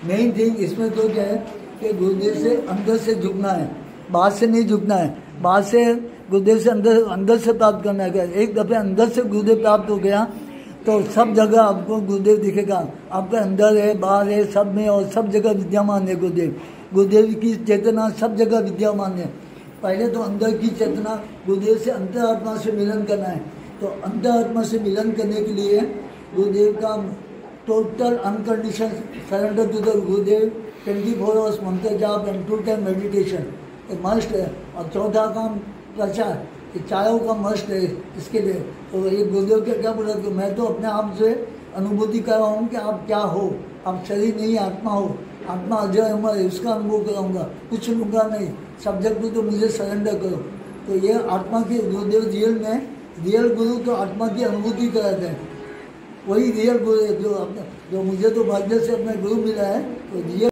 Main thing इसमें तो क्या है कि गुरुदेव से अंदर से झुकना है, बाहर से नहीं झुकना है। बाहर से गुरुदेव से अंदर से प्राप्त करना है। एक दफे अंदर से गुरुदेव प्राप्त हो गया तो सब जगह आपको गुरुदेव दिखेगा। आपके अंदर है, बाहर है, सब में और सब जगह विद्यमान है गुरुदेव। गुरुदेव की चेतना सब जगह विद्यमान है। पहले तो अंदर की चेतना, गुरुदेव से अंतरात्मा से मिलन करना है। तो अंतरात्मा से मिलन करने के लिए गुरुदेव का total uncondition surrender to the Gurudev, 24 hours मंत्र जाप एंड 2 टाइम मेडिटेशन एक मस्ट है। और चौथा काम प्रचार, ये चारों का मस्ट है इसके लिए। तो ये गुरुदेव के क्या बोला कि मैं तो अपने आप से अनुभूति कर रहा हूँ कि आप क्या हो, आप शरीर नहीं आत्मा हो, आत्मा अजय अमर है, उसका अनुभव कराऊंगा, कुछ लूँगा नहीं, सब्जेक्ट तो मुझे सरेंडर करो। तो ये आत्मा के गुरुदेव रियल गुरु तो आत्मा की अनुभूति कराते हैं, वही रियल गुरु है जो मुझे तो भाग्य से अपने गुरु मिला है। तो रियल